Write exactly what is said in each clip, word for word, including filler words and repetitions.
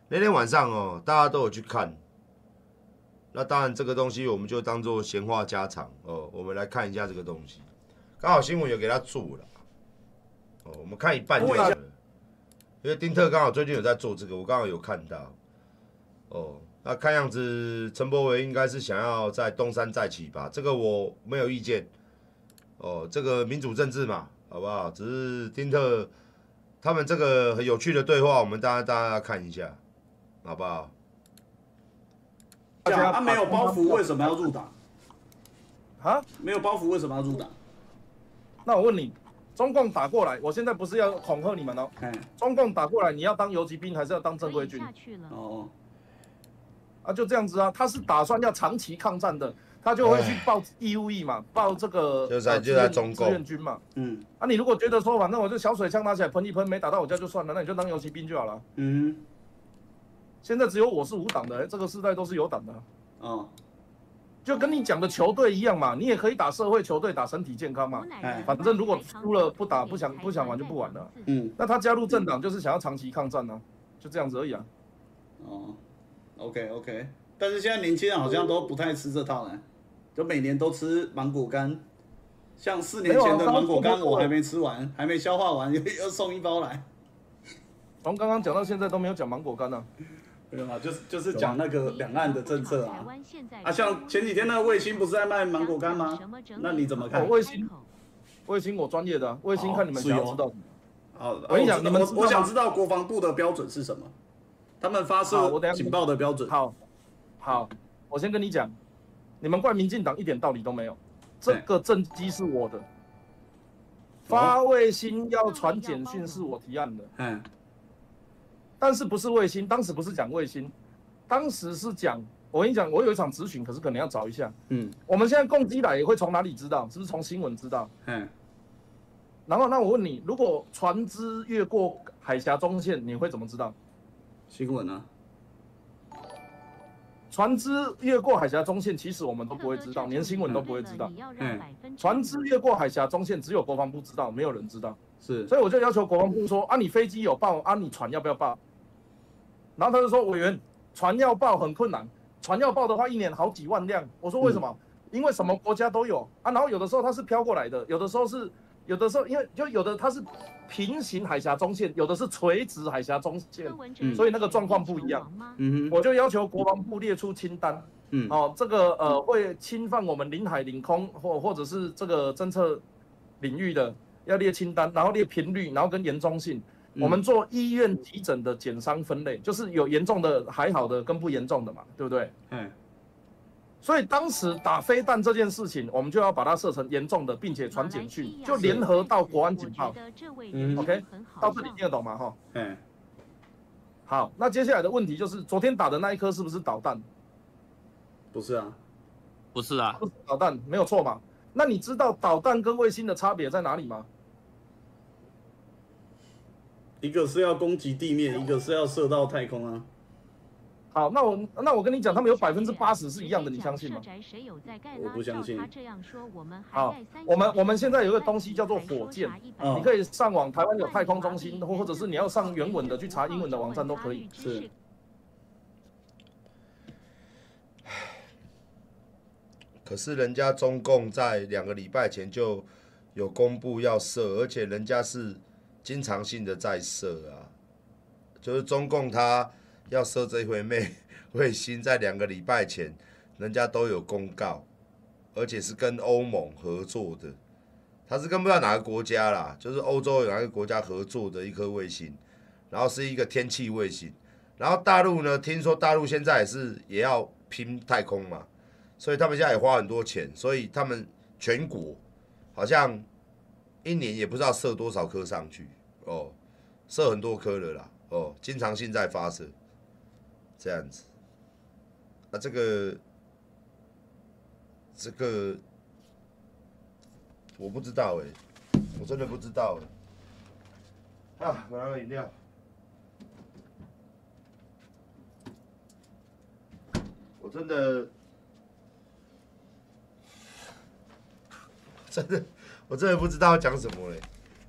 那天晚上哦，大家都有去看。那当然，这个东西我们就当做闲话家常哦。我们来看一下这个东西，刚好新闻有给他做了哦。我们看一半就好了，因为丁特刚好最近有在做这个，我刚好有看到哦。那看样子陈柏惟应该是想要在东山再起吧，这个我没有意见哦。这个民主政治嘛，好不好？只是丁特他们这个很有趣的对话，我们大家大家看一下，好不好？ 讲他没有包袱，为什么要入党？ 啊？ 没有包袱，为什么要入党？ 那我问你，中共打过来，我现在不是要恐吓你们哦。中共打过来，你要当游击兵还是要当正规军？ 哦， 啊，就这样子啊。他是打算要长期抗战的，他就会去报义务役嘛，报这个就在就在中共志愿军嘛。 嗯。 啊，你如果觉得说反正我就小水枪拿起来喷一喷，没打到我家就算了，那你就当游击兵就好了。 嗯。 现在只有我是无党的，欸，这个时代都是有党的。 哦， 就跟你讲的球队一样嘛，你也可以打社会球队，打身体健康嘛。反正如果输了不打，不想不想玩就不玩了。 嗯， 那他加入政党就是想要长期抗战啊，就这样子而已啊。 哦 ，OK OK， 但是现在年轻人好像都不太吃这套呢，就每年都吃芒果干。像四年前的芒果干我还没吃完，还没消化完，又又送一包来。 从刚刚讲到现在都没有讲芒果干啊。 没有啊，就是就是讲那个两岸的政策啊。啊，像前几天那个卫星不是在卖芒果干吗？那你怎么看？ 卫星，卫星我专业的，卫星看你们想要知道。 好， 我跟你讲，你们我想知道国防部的标准是什么？他们发射警报的标准。 好，好，我先跟你讲，你们怪民进党一点道理都没有。这个政机是我的，发卫星要传简讯是我提案的。 嗯。 但是不是卫星？当时不是讲卫星，当时是讲，我跟你讲，我有一场咨询，可是可能要找一下。 嗯， 我们现在共机来也会从哪里知道？是不是从新闻知道？ 嗯。 然后那我问你，如果船只越过海峡中线，你会怎么知道？ 新闻啊。 船只越过海峡中线，其实我们都不会知道，连新闻都不会知道。 嗯。 船只越过海峡中线，只有国防部知道，没有人知道。 是。 所以我就要求国防部说：啊，你飞机有报，啊，你船要不要报？然后他就说，委员，船要报很困难，船要报的话，一年好几万辆。我说为什么？嗯、因为什么国家都有啊。然后有的时候它是飘过来的，有的时候是，有的时候因为就有的它是平行海峡中线，有的是垂直海峡中线，嗯、所以那个状况不一样。嗯我就要求国防部列出清单。嗯。哦，这个呃会侵犯我们领海领空或或者是这个侦测领域的，要列清单，然后列频率，然后跟严重性。我们做医院急诊的减伤分类，就是有严重的、还好的跟不严重的嘛，对不对？嗯。所以当时打飞弹这件事情，我们就要把它设成严重的，并且传简讯，就联合到国安警报。嗯 ，OK， 到这里听得懂吗？哈。嗯。好，那接下来的问题就是，昨天打的那一颗是不是导弹？ 不是啊， 不是啊， 不是导弹，没有错嘛。那你知道导弹跟卫星的差别在哪里吗？ 一个是要攻击地面，一个是要射到太空啊。 好，那我那我跟你讲，他们有百分之八十是一样的，你相信吗？ 我不相信。 好，我们我们现在有一个东西叫做火箭，哦、你可以上网，台湾有太空中心，或或者是你要上原文的去查英文的网站都可以。 是。 可是人家中共在两个礼拜前就有公布要射，而且人家是经常性的在射啊，就是中共他要射这一回卫卫星，在两个礼拜前人家都有公告，而且是跟欧盟合作的，他是跟不知道哪个国家啦，就是欧洲有哪个国家合作的一颗卫星，然后是一个天气卫星，然后大陆呢，听说大陆现在也是也要拼太空嘛。所以他们现在也花很多钱，所以他们全国好像一年也不知道射多少颗上去哦，射很多颗了啦哦，经常性在发射，这样子。啊，这个这个我不知道哎、欸，我真的不知道哎、欸。啊，我拿个饮料。我真的。真的，我真的不知道讲什么嘞。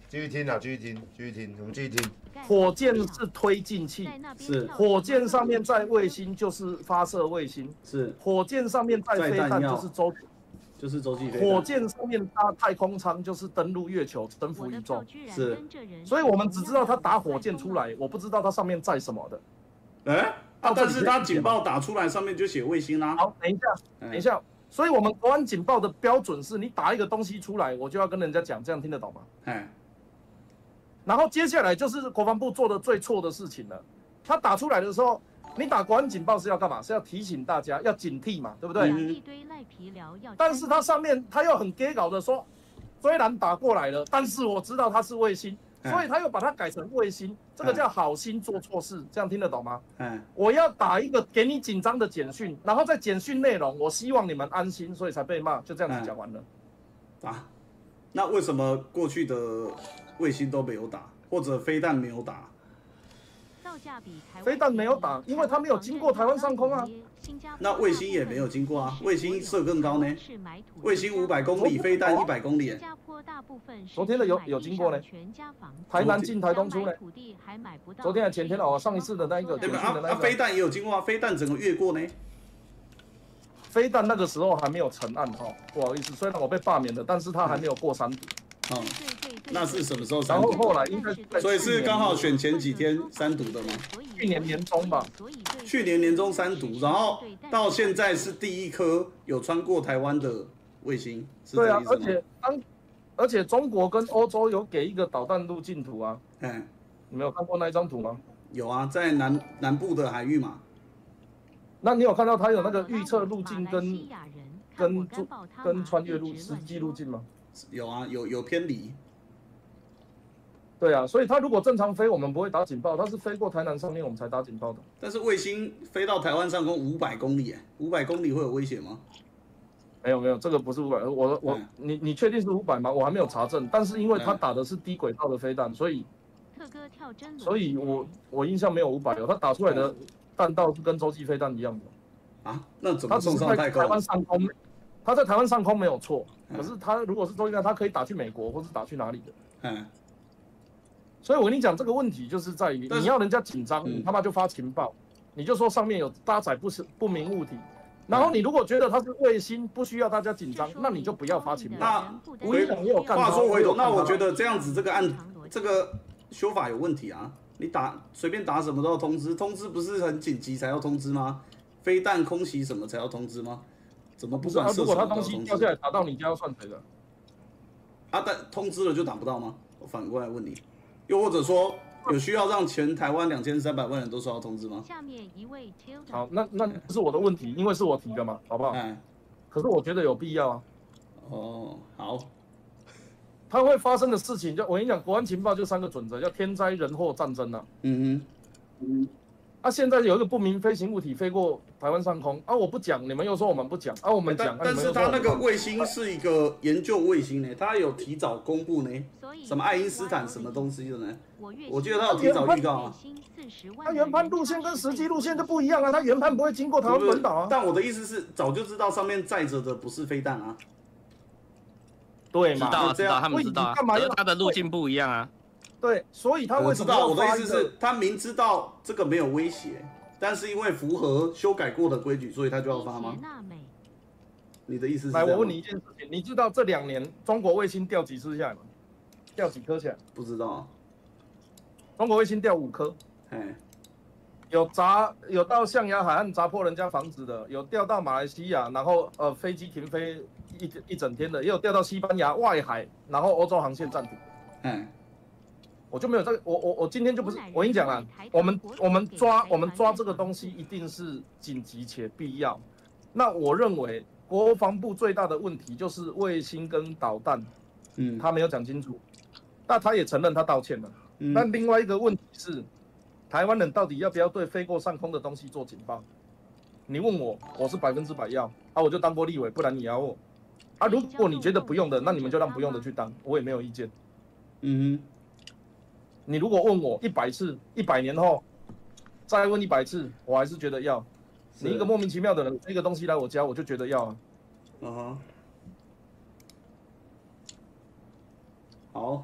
继续听啊，继续听，继续听，我们继续听。 火箭是推进器， 是火箭上面载卫星就是发射卫星， 是火箭上面载飞弹就是洲， 就是洲际飞弹。 火箭上面搭太空舱就是登陆月球、征服宇宙。 是， 所以我们只知道它打火箭出来，我不知道它上面载什么的。 哎、欸，啊，但是它警报打出来上面就写卫星啦、啊。 好，等一下，等一下。所以我们国安警报的标准是你打一个东西出来，我就要跟人家讲，这样听得懂吗？ 哎。 然后接下来就是国防部做的最错的事情了。他打出来的时候，你打国安警报是要干嘛？是要提醒大家要警惕嘛，对不对？ 嗯、 但是它上面他又很 gay 搞的说，虽然打过来了，但是我知道它是卫星，所以他又把它改成卫星，这个叫好心做错事，这样听得懂吗？ 嗯， 我要打一个给你紧张的简讯，然后在简讯内容，我希望你们安心，所以才被骂，就这样子讲完了。 啊，那为什么过去的卫星都没有打，或者飞弹没有打？ 飞弹没有打，因为它没有经过台湾上空啊。 那卫星也没有经过啊，卫星射更高呢，卫星五百公里，飞弹一百公里。 昨天的有有经过呢，台南进台东出呢。昨天还前天哦，上一次的那一个简讯的那个。 啊，飞弹也有经过啊，飞弹整个越过呢。 飞弹那个时候还没有成案哈，不好意思，虽然我被罢免了，但是他还没有过三读。 嗯，那是什么时候三读？然后后来应该， 所以是刚好选前几天三读的吗？ 去年年中吧。 去年年中三读，然后到现在是第一颗有穿过台湾的卫星，是这个意思吗？ 对啊，而且当而且中国跟欧洲有给一个导弹路径图啊。 嗯， 你没有看过那一张图吗？ 有啊，在南南部的海域嘛。 那你有看到它有那个预测路径跟跟跟穿越路实际路径吗？ 有啊，有有偏离。 对啊，所以它如果正常飞，我们不会打警报，它是飞过台南上面我们才打警报的。 但是卫星飞到台湾上空五百公里，五百公里会有危险吗？ 没有没有，这个不是五百，我我、嗯、你你确定是五百吗？我还没有查证，但是因为它打的是低轨道的飞弹，所以所以我我印象没有五百哦，它打出来的弹道是跟洲际飞弹一样的。 啊？那怎么送上太空？ 台湾上空，它在台湾上空没有错，可是它如果是洲际飞弹，它可以打去美国或是打去哪里的。 嗯。 所以我跟你讲，这个问题就是在于你要人家紧张，你他妈就发情报，你就说上面有搭载不是不明物体，然后你如果觉得它是卫星，不需要大家紧张，那你就不要发情报。 那回话说回头，那我觉得这样子这个案这个修法有问题啊！你打随便打什么都要通知，通知不是很紧急才要通知吗？飞弹空袭什么才要通知吗？怎么不管射手都要通知？如果他东西掉下来打到你家要算谁的？ 啊，但通知了就打不到吗？我反过来问你。又或者说，有需要让全台湾两千三百万人都收到通知吗？ 好，那那不是我的问题，因为是我提的嘛，好不好？ 哎， 可是我觉得有必要啊。 哦，好。 它会发生的事情，就我跟你讲，国安情报就三个准则，叫天灾、人祸、战争啊。 嗯哼。嗯。 啊，现在有一个不明飞行物体飞过台湾上空啊，我不讲，你们又说我们不讲啊，我们讲。 但但是它那个卫星是一个研究卫星呢，它有提早公布呢。什么爱因斯坦什么东西的呢？我记得他有提早预告啊。 它原判路线跟实际路线就不一样啊，它原判不会经过台湾本岛啊。 但我的意思是，早就知道上面载着的不是飞弹啊。 对嘛？ 知道知道，他们知道，可是它的路径不一样啊。 对，所以他为什么？ 我知道，我的意思是，他明知道这个没有威胁，但是因为符合修改过的规矩，所以他就要发吗？你的意思是？ 来，我问你一件事情，你知道这两年中国卫星掉几次下来吗？掉几颗下来？ 不知道。 中国卫星掉五颗。 哎， 有砸，有到象牙海岸砸破人家房子的，有掉到马来西亚，然后呃飞机停飞一一整天的，也有掉到西班牙外海，然后欧洲航线暂停。 哎， 我就没有这个，我我我今天就不是，我跟你讲啊，我们我们抓我们抓这个东西一定是紧急且必要。那我认为国防部最大的问题就是卫星跟导弹， 嗯， 他没有讲清楚。那他也承认他道歉了， 嗯、 但另外一个问题是，台湾人到底要不要对飞过上空的东西做警报？你问我，我是百分之百要，啊，我就当过立委，不然你咬我，啊，如果你觉得不用的，那你们就让不用的去当，我也没有意见。 嗯哼， 你如果问我一百次，一百年后再问一百次，我还是觉得要。你一个莫名其妙的人，这个东西来我家，我就觉得要啊。 嗯哼，好。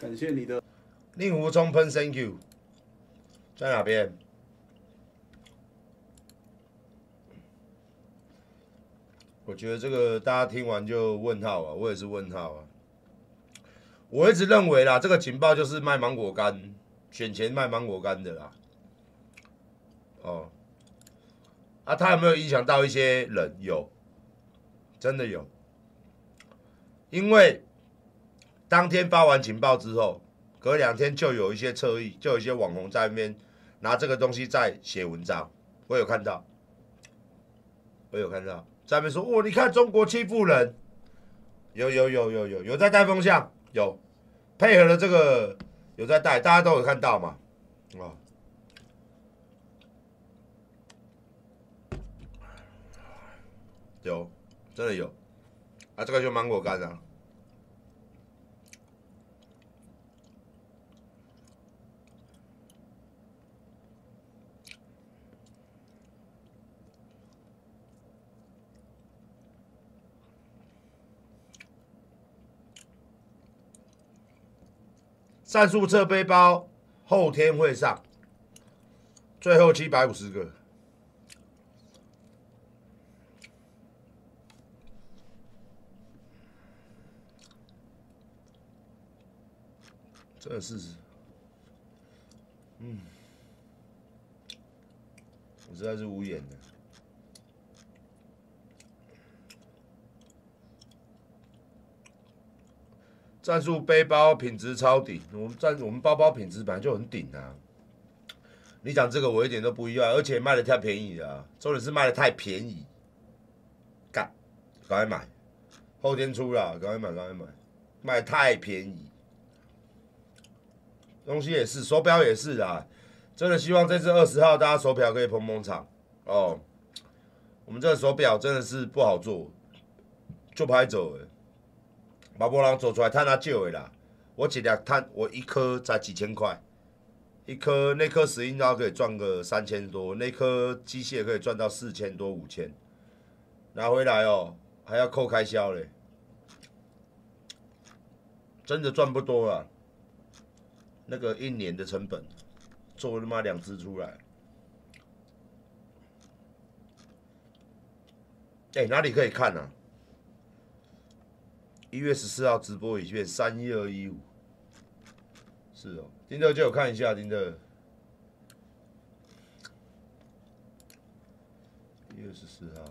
感谢你的。 令狐冲喷 ，Thank you， 在哪边？我觉得这个大家听完就问号啊，我也是问号啊。我一直认为啦，这个情报就是卖芒果干，选前卖芒果干的啦。哦，啊，他有没有影响到一些人？有，真的有。因为当天发完情报之后，隔两天就有一些侧翼，就有一些网红在那边拿这个东西在写文章，我有看到，我有看到，在那边说，哦，你看中国欺负人，有有有有有有在带风向，有配合了这个有在带，大家都有看到嘛，哦。有，真的有，啊，这个就芒果干啊。战术侧背包后天会上，最后七百五十个。真的是，嗯，我实在是无言的。战术背包品质超顶，我们战我们包包品质本来就很顶啊。你讲这个我一点都不意外，而且卖的太便宜了、啊，重点是卖的太便宜，干，赶快买，后天出了，赶快买，赶快买，卖得太便宜。东西也是，手表也是啊，真的希望这次二十号大家手表可以捧捧场哦。我们这个手表真的是不好做，就拍走了，马波人做出来赚啊少的啦。我一粒赚，我一颗才几千块，一颗那颗石英刀可以赚个三千多，那颗机械可以赚到四千多五千，拿回来哦还要扣开销嘞，真的赚不多啦。那个一年的成本，做他妈两只出来。哎、欸，哪里可以看啊？一月十四号直播影片三一二一五，是哦，丁特就有看一下，丁特。一月十四号。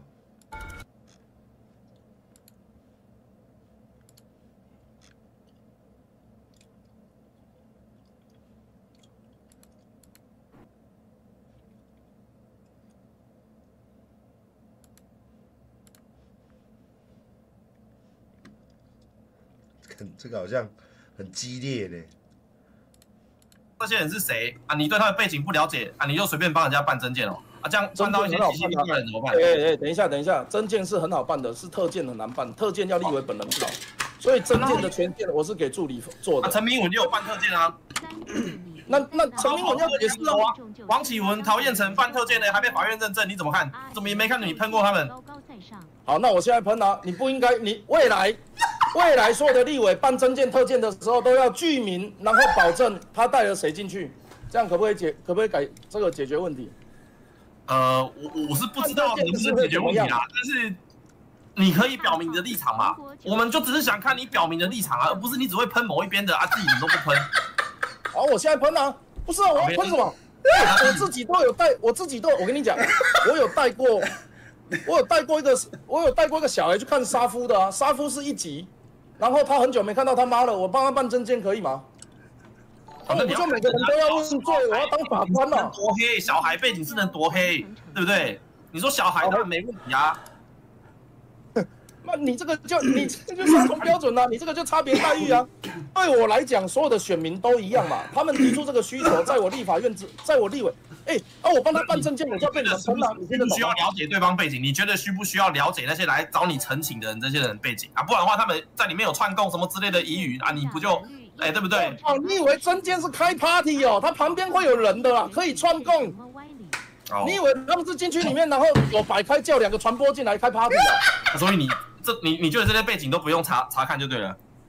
这个好像很激烈呢。 这些人是谁啊？你对他的背景不了解啊？你就随便帮人家办证件哦？啊，这样办到一些奇奇怪怪的怎么办？ 哎哎哎，等一下等一下，证件是很好办的，是特件很难办，特件要立委本人办，所以证件的权限我是给助理做的。 啊，陈明文就有办特件啊。 那那陈明文要也是啊。王启文、陶彦成办特件的，还被法院认证，你怎么看？怎么也没看你喷过他们？ 好，那我现在喷啊！你不应该，你未来未来所有的立委办证件特件的时候，都要具名，然后保证他带了谁进去，这样可不可以解？可不可以改这个解决问题？ 呃，我我是不知道能不能解决问题啦，但是你可以表明你的立场嘛。我们就只是想看你表明的立场啊，而不是你只会喷某一边的啊，自己人都不喷。 好，我现在喷啊！不是啊，我要喷什么？我自己都有带，我自己都有，我跟你讲，我有带过。我有带过一个，我有带过一个小孩去看杀夫的啊，杀夫是一集，然后他很久没看到他妈了，我帮他办证件可以吗？那我就每个人都要问罪，我要当法官了。 多黑，小孩背景是能多黑，对不对？你说小孩当然没问题啊。 那你这个就你这就双重标准啊，你这个就差别待遇啊。对我来讲，所有的选民都一样嘛，他们提出这个需求，在我立法院之，在我立委。哎，啊，我帮他办证件，我就要被你们喷了。你不需要了解对方背景，你觉得需不需要了解那些来找你陈情的人这些人背景啊？不然的话，他们在里面有串供什么之类的疑语啊，你不就哎对不对？ 哦，你以为证件是开 party 哦？他旁边会有人的啦，可以串供。哦、你以为他们是进去里面，然后有摆开叫两个传播进来开 party 的？ 所以你这你你觉得这些背景都不用查查看就对了？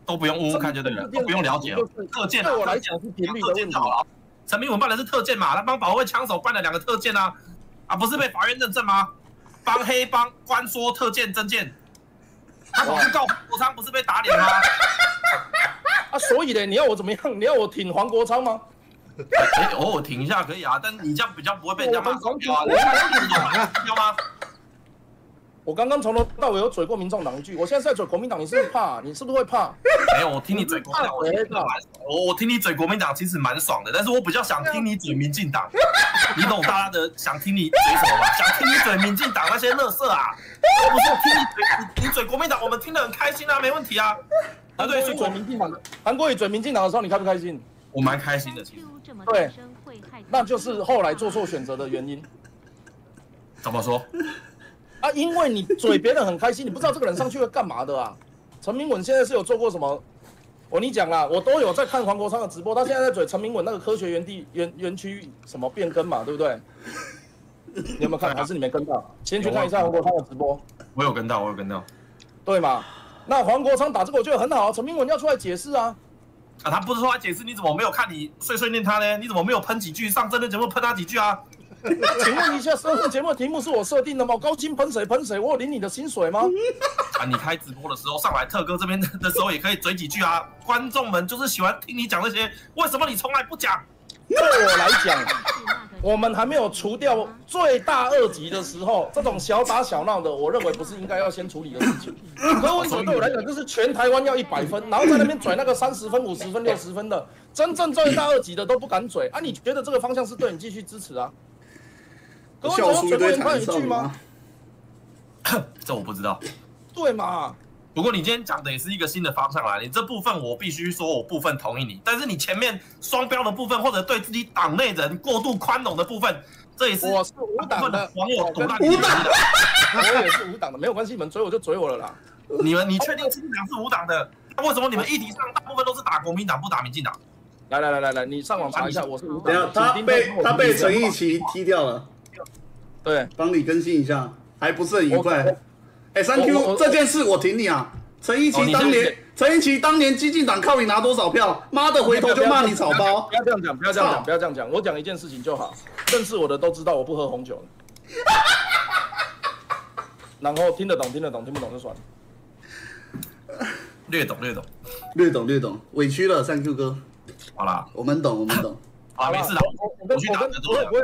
都不用问问看就对了，都不用了解了。特健对我来讲是频率的问题。 陈明文办的是特健嘛，他帮保卫枪手办了两个特健啊，啊不是被法院认证吗？帮黑帮关说特健真健，他跑去告黄国昌不是被打脸吗？ 啊，所以呢，你要我怎么样？你要我挺黄国昌吗？ 哎、欸，偶尔停一下可以啊，但你这样比较不会被人家骂双标啊。我要吗？ 我刚刚从头到尾有嘴过民众党一句，我现在在嘴国民党，你是不是怕？你是不是会怕？ 没有，我听你嘴国民党，我听你我我听你嘴国民党其实蛮爽的，但是我比较想听你嘴民进党，你懂大家的想听你嘴什么吧？想听你嘴民进党那些垃圾啊，不是听你嘴你你嘴国民党，我们听得很开心啊，没问题啊。 韩国瑜嘴民进党，韩国瑜嘴民进党的时候，你开不开心？ 我蛮开心的，其实。 对，那就是后来做错选择的原因。 怎么说？ 啊，因为你嘴别人很开心，你不知道这个人上去会干嘛的啊。陈明文现在是有做过什么？我跟你讲啦，我都有在看黄国昌的直播，他现在在嘴陈明文那个科学园地园园区什么变更嘛，对不对？你有没有看？还是你没跟到？先去看一下黄国昌的直播。 我有跟到，我有跟到。 对嘛？那黄国昌打这个我觉得很好啊，陈明文要出来解释啊。 啊，他不是说他解释，你怎么没有看你碎碎念他呢？你怎么没有喷几句？上真人节目喷他几句啊？ 请问一下，上次节目的题目是我设定的吗？高薪喷谁喷谁？我有领你的薪水吗？ 啊，你开直播的时候上来特哥这边的时候也可以嘴几句啊。观众们就是喜欢听你讲这些，为什么你从来不讲？ 对我来讲，我们还没有除掉罪大恶极的时候，这种小打小闹的，我认为不是应该要先处理的事情。可为什么对我来讲，就是全台湾要一百分，然后在那边嘴那个三十分、五十分、六十分的，真正罪大恶极的都不敢嘴啊？你觉得这个方向是对，你继续支持啊？各位，我嘴过人看一句吗？ 这我不知道。 对嘛？ 不过你今天讲的也是一个新的方向啦，你这部分我必须说，我部分同意你。但是你前面双标的部分，或者对自己党内人过度宽容的部分，这也是我是无党的网友毒辣无党的，我也是无党的，没有关系，你们追我就追我了啦。 你们，你确定亲党是无党的？那为什么你们议题上大部分都是打国民党，不打民进党？ 来来来来来，你上网查一下，我是无党的。 他被他被陈奕奇踢掉了， 对， 帮你更新一下，还不是很愉快。哎，三 Q 这件事我挺你啊！陈奕奇当年，陈奕奇当年激进党靠你拿多少票？妈的，回头就骂你草包！ 不要这样讲，不要这样讲，不要这样讲。我讲一件事情就好，认识我的都知道我不喝红酒。然后听得懂听得懂，听不懂就算了。 略懂略懂， 略懂略懂，委屈了三 Q 哥。 好啦， 我们懂我们懂。 好，没事的，我去打德州了。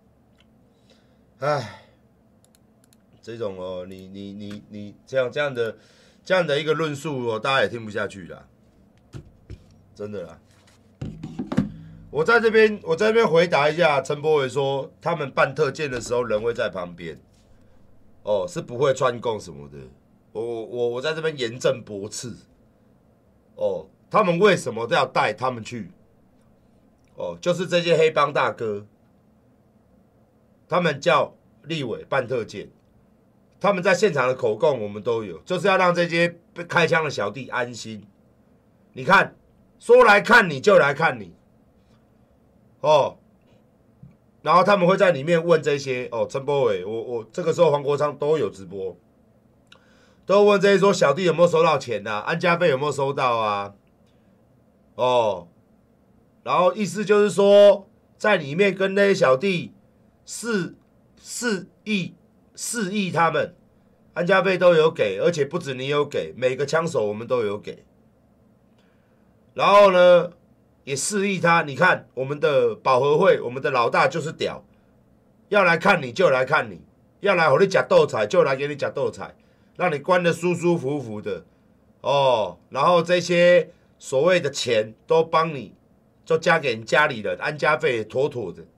唉，这种哦，你你你你这样这样的这样的一个论述哦，大家也听不下去啦，真的啦。我在这边，我在这边回答一下陈柏伟说，他们办特健的时候人会在旁边，哦，是不会串供什么的。我我我在这边严正驳斥，哦，他们为什么都要带他们去？哦，就是这些黑帮大哥，他们叫立委办特健，他们在现场的口供我们都有，就是要让这些被开枪的小弟安心。你看，说来看你就来看你，哦，然后他们会在里面问这些哦，陈柏伟，我我这个时候黄国昌都有直播，都问这些说小弟有没有收到钱啊，安家费有没有收到啊，哦。然后意思就是说，在里面跟那些小弟示示意示意他们安家费都有给，而且不止你有给，每个枪手我们都有给。然后呢，也示意他，你看我们的保和会，我们的老大就是屌，要来看你就来看你，要来和你夹豆菜就来给你夹豆菜，让你关得舒舒服服的哦。然后这些所谓的钱都帮你。就加给你家里人，安家费也妥妥的。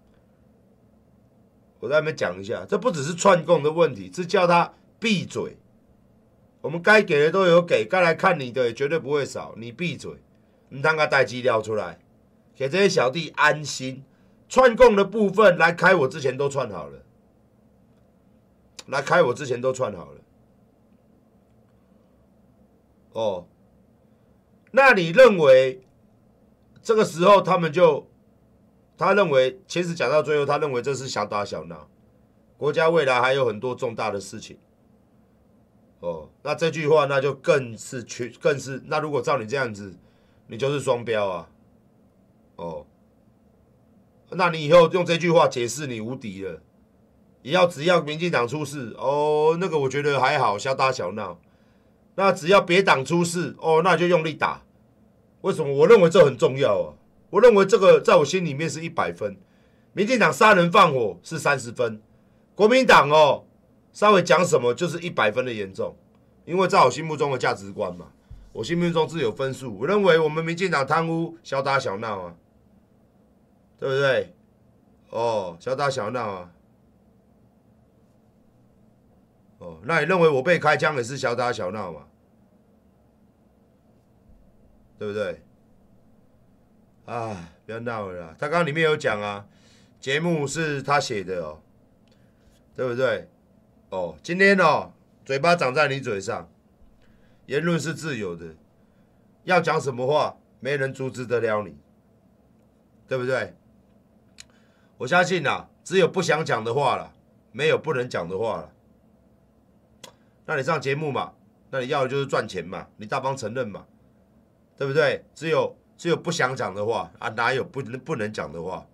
我在那边讲一下，这不只是串供的问题，是叫他闭嘴。我们该给的都有给，该来看你的也绝对不会少。你闭嘴，你当他带资料出来，给这些小弟安心。串供的部分来开，我之前都串好了，来开我之前都串好了。哦，那你认为？这个时候，他们就他认为，其实讲到最后，他认为这是小打小闹，国家未来还有很多重大的事情。 哦，那这句话那就更是缺，更是那如果照你这样子，你就是双标啊。哦，那你以后用这句话解释你无敌了。也要只要民进党出事，哦，那个我觉得还好，小打小闹。那只要别党出事，哦，那就用力打。为什么？我认为这很重要啊。我认为这个在我心里面是一百分。民进党杀人放火是三十分，国民党哦稍微讲什么就是一百分的严重，因为在我心目中的价值观嘛，我心目中是有分数。我认为我们民进党贪污小打小闹啊，对不对？哦，小打小闹啊。哦，那你认为我被开枪也是小打小闹嘛？对不对？啊，不要闹了啦！他刚刚里面有讲啊，节目是他写的哦，对不对？哦，今天哦，嘴巴长在你嘴上，言论是自由的，要讲什么话，没人阻止得了你，对不对？我相信啊，只有不想讲的话了，没有不能讲的话了。那你上节目嘛，那你要的就是赚钱嘛，你大方承认嘛，对不对？只有只有不想讲的话啊，哪有不能不能讲的话？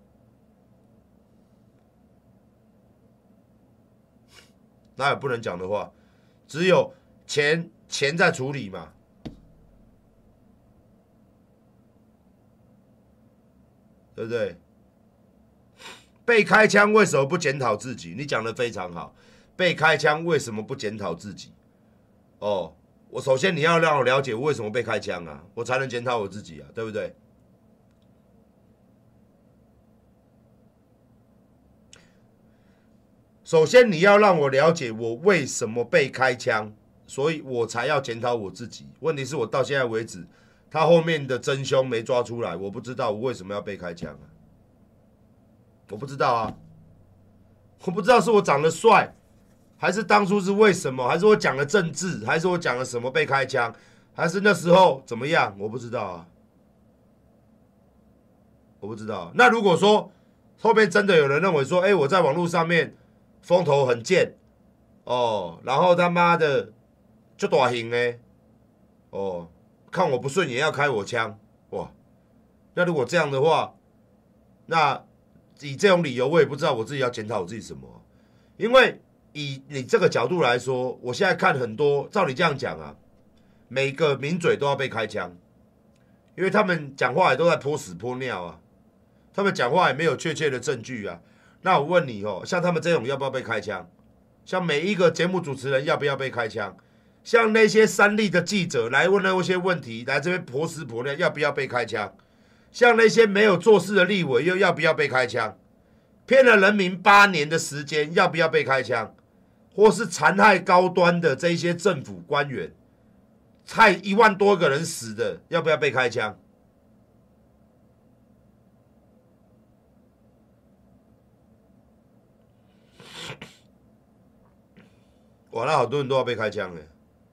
哪有不能讲的话？只有钱钱在处理嘛，对不对？被开枪为什么不检讨自己？你讲的非常好。被开枪为什么不检讨自己？哦，我首先你要让我了解我为什么被开枪啊，我才能检讨我自己啊，对不对？首先你要让我了解我为什么被开枪，所以我才要检讨我自己。问题是我到现在为止，他后面的真凶没抓出来，我不知道我为什么要被开枪啊，我不知道啊，我不知道是我长得帅。还是当初是为什么？还是我讲了政治？还是我讲了什么被开枪？还是那时候怎么样？我不知道啊，我不知道。那如果说后面真的有人认为说，哎、欸，我在网络上面风头很贱，哦，然后他妈的就大型呢，哦，看我不顺眼要开我枪，哇，那如果这样的话，那以这种理由，我也不知道我自己要检讨我自己什么，因为。以你这个角度来说，我现在看很多，照你这样讲啊，每个名嘴都要被开枪，因为他们讲话也都在泼屎泼尿啊，他们讲话也没有确切的证据啊。那我问你哦，像他们这种要不要被开枪？像每一个节目主持人要不要被开枪？像那些三立的记者来问那些问题，来这边泼屎泼尿，要不要被开枪？像那些没有做事的立委，又要不要被开枪？骗了人民八年的时间，要不要被开枪？或是残害高端的这一些政府官员，害一万多个人死的，要不要被开枪？哇，那好多人都要被开枪哎！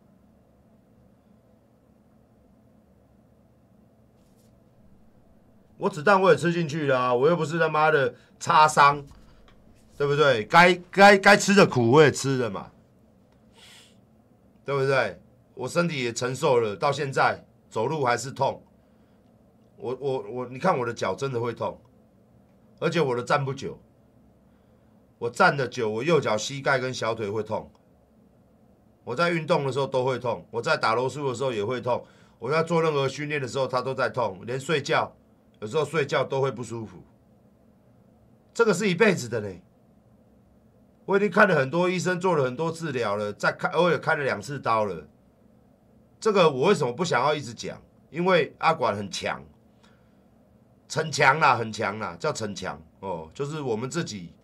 我子弹我也吃进去了啊，我又不是他妈的擦伤。对不对？该该该吃的苦我也吃了嘛，对不对？我身体也承受了，到现在走路还是痛。我我我，你看我的脚真的会痛，而且我的站不久，我站的久，我右脚膝盖跟小腿会痛。我在运动的时候都会痛，我在打柔术的时候也会痛，我在做任何训练的时候它都在痛，连睡觉有时候睡觉都会不舒服。这个是一辈子的呢。我已经看了很多医生，做了很多治疗了，再看偶尔开了两次刀了。这个我为什么不想要一直讲？因为阿管很强，逞强啦，很强啦，叫逞强哦，就是我们自己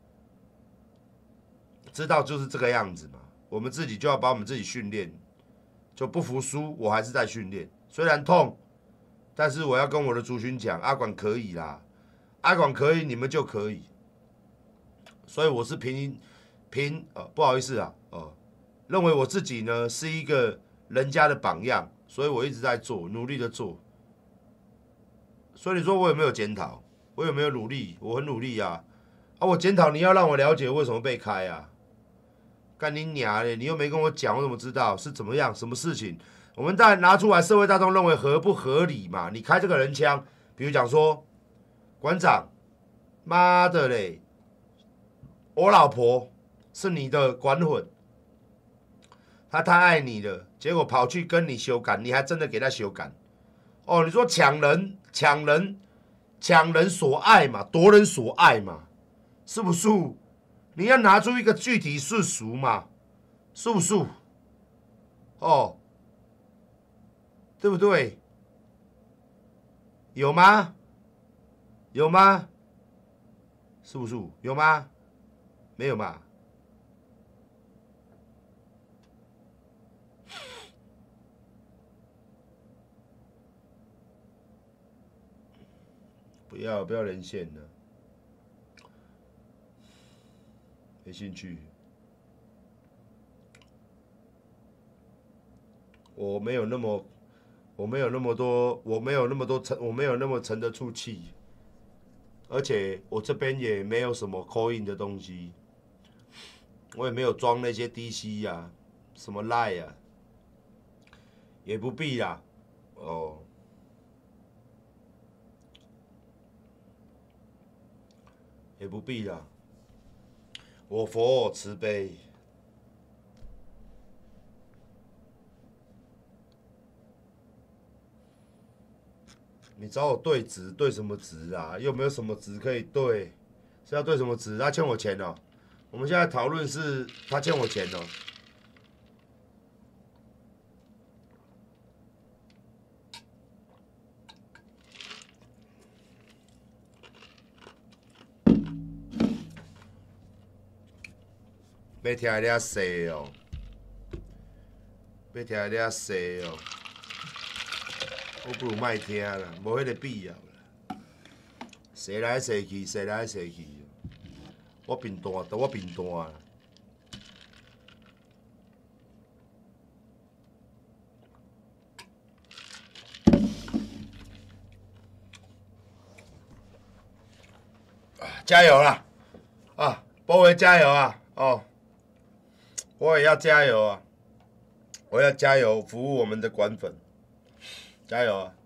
知道就是这个样子嘛，我们自己就要把我们自己训练，就不服输，我还是在训练，虽然痛，但是我要跟我的族群讲，阿管可以啦，阿管可以，你们就可以。所以我是凭凭呃不好意思啊，哦、呃，认为我自己呢是一个人家的榜样，所以我一直在做，努力的做。所以你说我有没有检讨？我有没有努力？我很努力啊！啊，我检讨你要让我了解为什么被开啊？ 干你娘嘞！你又没跟我讲，我怎么知道是怎么样？什么事情？我们当然拿出来，社会大众认为合不合理嘛？你开这个人枪，比如讲说，馆长，妈的嘞，我老婆是你的管混，她太爱你了，结果跑去跟你修改，你还真的给她修改。哦，你说抢人，抢人，抢人所爱嘛，夺人所爱嘛，是不是？你要拿出一个具体事实嘛，是不是？哦。对不对？有吗？有吗？是不是？有吗？没有嘛？不要不要连线了，没兴趣。我没有那么。我没有那么多，我没有那么多沉，我没有那么沉得住气，而且我这边也没有什么 call in 的东西，我也没有装那些 D C 呀、啊，什么 Line 啊，也不必啦，哦，也不必啦，我佛慈悲。你找我对值，对什么值啊？又没有什么值可以对，是要对什么值？他欠我钱哦。我们现在讨论是他欠我钱哦。要听你遐说哦，要听你遐说哦。我不如卖听啦，无迄个必要啦。踅来踅去，踅来踅去，我贫惰，我贫惰啦。加油啦！啊，波维加油啊！哦，我也要加油啊！我要加油，服务我们的馆粉。加油啊！